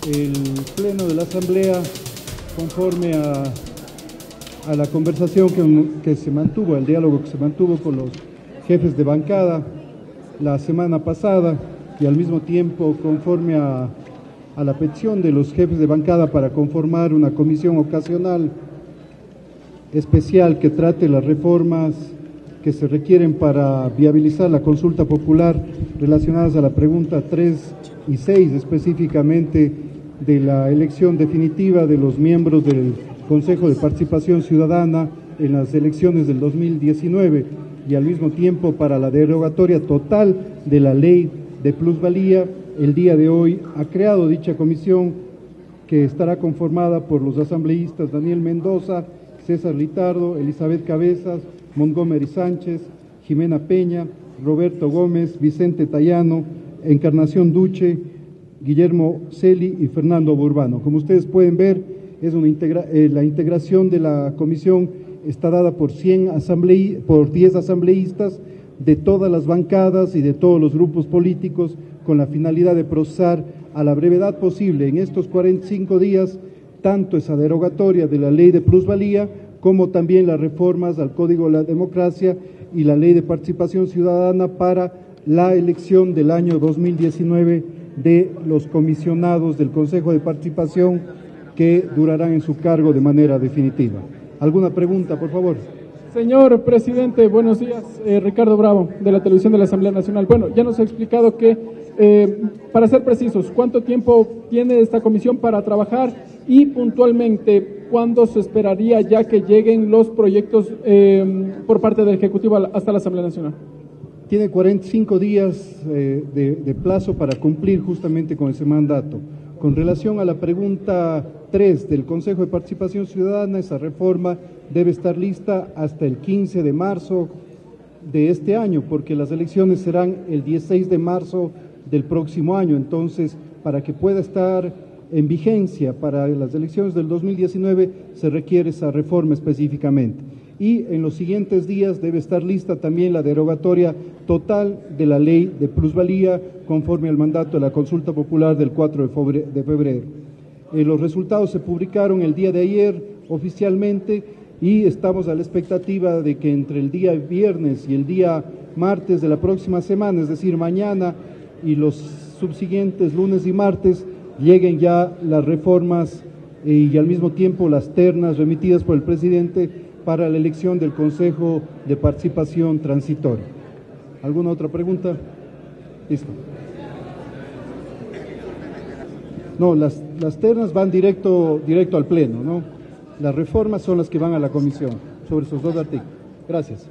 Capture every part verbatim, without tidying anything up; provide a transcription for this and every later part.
el Pleno de la Asamblea, conforme a, a la conversación que, que se mantuvo, el diálogo que se mantuvo con los jefes de bancada la semana pasada, y al mismo tiempo conforme a, a la petición de los jefes de bancada para conformar una comisión ocasional especial que trate las reformas que se requieren para viabilizar la consulta popular relacionadas a la pregunta tres y seis, específicamente de la elección definitiva de los miembros del Consejo de Participación Ciudadana en las elecciones del dos mil diecinueve, y al mismo tiempo para la derogatoria total de la ley de plusvalía. El día de hoy ha creado dicha comisión, que estará conformada por los asambleístas Daniel Mendoza, César Litardo, Elizabeth Cabezas, Montgomery Sánchez, Jimena Peña, Roberto Gómez, Vicente Tayano, Encarnación Duche, Guillermo Celi y Fernando Burbano. Como ustedes pueden ver, es una integra eh, la integración de la comisión está dada por, cien asambleí por diez asambleístas de todas las bancadas y de todos los grupos políticos, con la finalidad de procesar a la brevedad posible en estos cuarenta y cinco días tanto esa derogatoria de la ley de plusvalía como también las reformas al Código de la Democracia y la ley de participación ciudadana para la elección del año dos mil diecinueve de los comisionados del Consejo de Participación, que durarán en su cargo de manera definitiva. ¿Alguna pregunta, por favor? Señor presidente, buenos días. Eh, Ricardo Bravo, de la Televisión de la Asamblea Nacional. Bueno, ya nos ha explicado que, eh, para ser precisos, ¿cuánto tiempo tiene esta comisión para trabajar? Y puntualmente, ¿cuándo se esperaría ya que lleguen los proyectos eh, por parte del Ejecutivo hasta la Asamblea Nacional? Tiene cuarenta y cinco días eh, de, de plazo para cumplir justamente con ese mandato. Con relación a la pregunta tres del Consejo de Participación Ciudadana, esa reforma debe estar lista hasta el quince de marzo de este año, porque las elecciones serán el dieciséis de marzo del próximo año. Entonces, para que pueda estar en vigencia para las elecciones del dos mil diecinueve, se requiere esa reforma específicamente. Y en los siguientes días debe estar lista también la derogatoria total de la ley de plusvalía, conforme al mandato de la consulta popular del cuatro de febrero. Eh, los resultados se publicaron el día de ayer oficialmente, y estamos a la expectativa de que entre el día viernes y el día martes de la próxima semana, es decir, mañana y los subsiguientes lunes y martes, lleguen ya las reformas eh, y al mismo tiempo las ternas remitidas por el presidente para la elección del Consejo de Participación Transitoria. ¿Alguna otra pregunta? Listo. No, las, las ternas van directo, directo al Pleno, ¿no? Las reformas son las que van a la comisión sobre esos dos artículos. Gracias.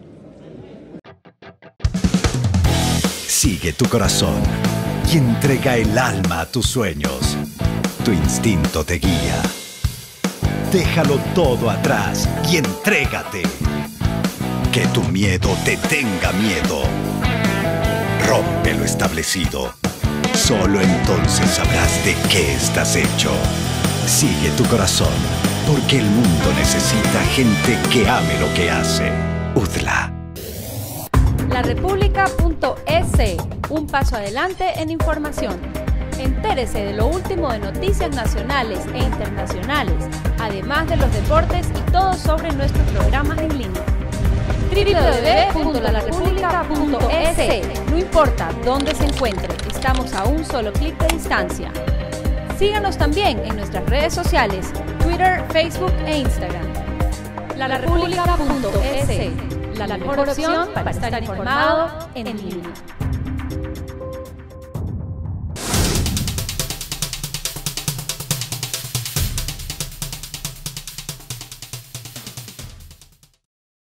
Sigue tu corazón y entrega el alma a tus sueños. Tu instinto te guía. Déjalo todo atrás y entrégate. Que tu miedo te tenga miedo. Rompe lo establecido. Solo entonces sabrás de qué estás hecho. Sigue tu corazón, porque el mundo necesita gente que ame lo que hace. U D L A. La República punto es, un paso adelante en información. Entérese de lo último de noticias nacionales e internacionales, además de los deportes y todo sobre nuestros programas en línea. doble u doble u doble u punto la república punto es. No importa dónde se encuentre, estamos a un solo clic de distancia. Síganos también en nuestras redes sociales, Twitter, Facebook e Instagram. La República punto es, la mejor opción para estar informado en línea.